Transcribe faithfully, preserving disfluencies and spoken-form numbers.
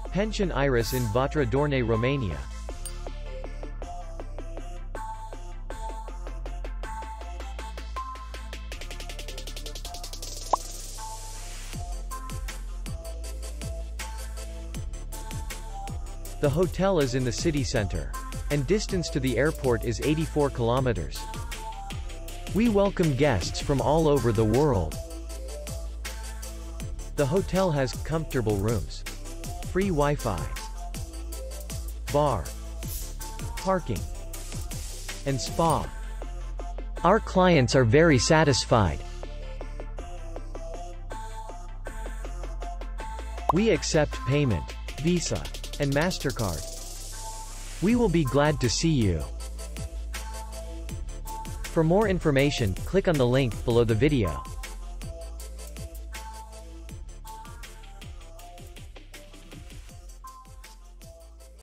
Pension Iris in Vatra Dornei, Romania. The hotel is in the city center, and distance to the airport is eighty-four kilometers. We welcome guests from all over the world. The hotel has comfortable rooms, free Wi-Fi, bar, parking, and spa. Our clients are very satisfied. We accept payment, Visa, and MasterCard. We will be glad to see you. For more information, click on the link below the video.